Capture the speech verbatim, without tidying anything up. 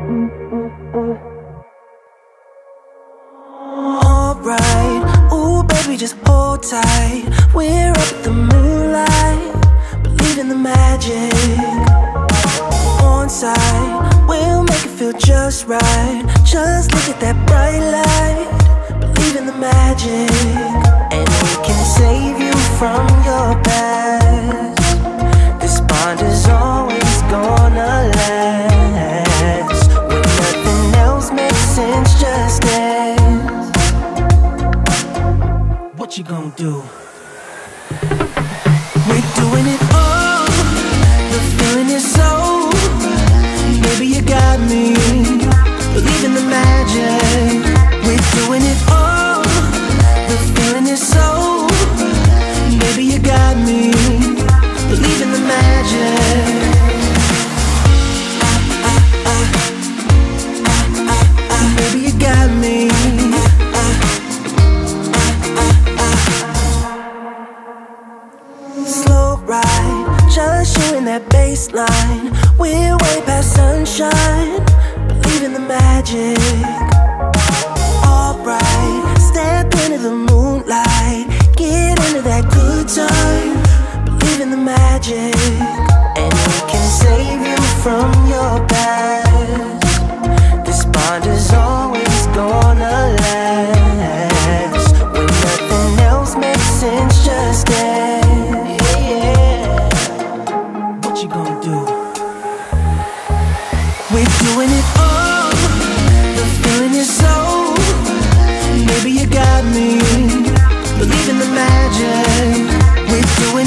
Alright, ooh baby just hold tight. We're up at the moonlight, believe in the magic. On side, we'll make it feel just right. Just look at that bright light, believe in the magic. And we can save you from your past. This bond is always gonna last. When nothing else makes sense, just dance. What you gonna do? We're doing it all, the feeling is so. Baby, you got me, believe in the magic. We're doing it all, the feeling is so. Baby, you got me, believe in the magic. Ah, ah, ah, ah, ah, ah. Baby, you got me. Ah, ah, ah, ah. Slow ride, just you and that baseline. We're way past sunshine, believe in the magic. Alright, step into the moonlight, get into that good time, believe in the magic. And we can save you from your past. This bond is always gonna last. When nothing else makes sense, just dance. Yeah, yeah. What you gonna do? We're doing it all, the feeling is so. Baby, you got me, believe in the magic. We're doing